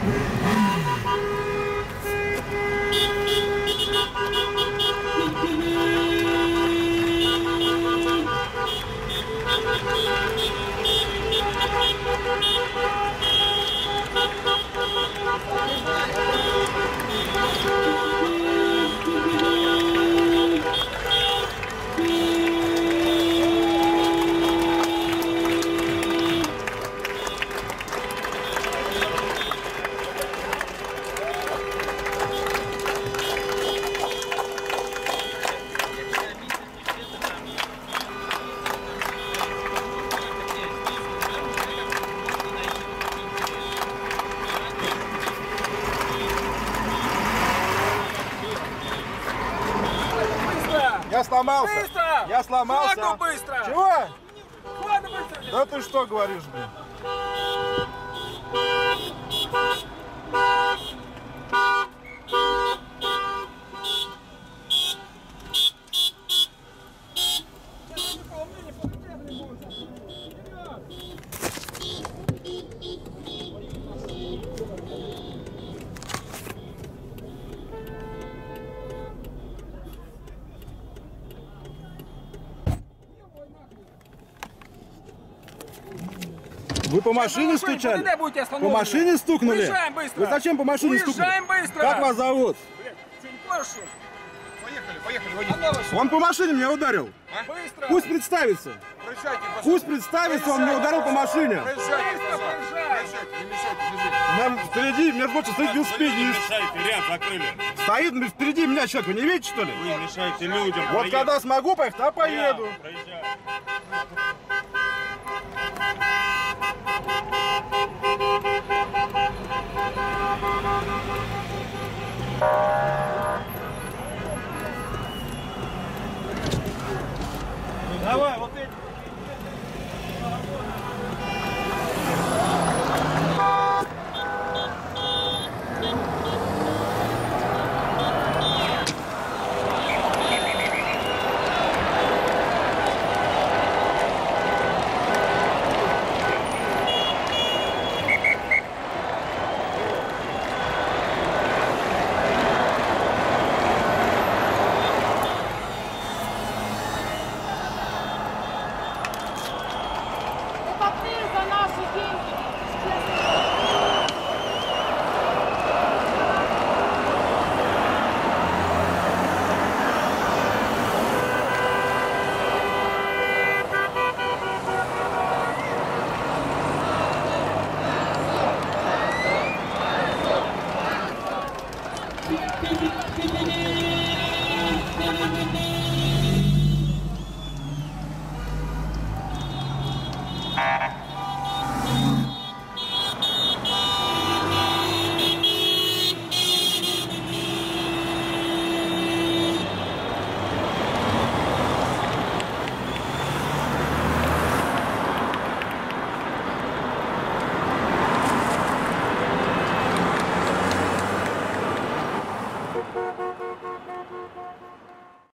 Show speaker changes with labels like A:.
A: Я сломался.
B: Быстро!
A: Я сломался.
B: Хвату быстро!
A: Чего?
B: Хвату быстро!
A: Да ты что говоришь, блин? Вы по машине стучали? По машине стукнули?
B: Уезжаем быстро!
A: Вы зачем по машине стукнули?
B: Уезжаем быстро!
A: Как вас зовут?
B: Поехали.
A: Он по машине меня ударил.
B: Быстро!
A: Пусть представится. Пусть представится, он меня ударил по машине. Нам впереди, между прочим, стоит велосипедист.
C: Ряд закрыли.
A: Стоит впереди меня человек, вы не видите, что ли?
C: Вы мешаете людям.
A: Вот когда смогу поехать, а поеду.
C: Проезжай.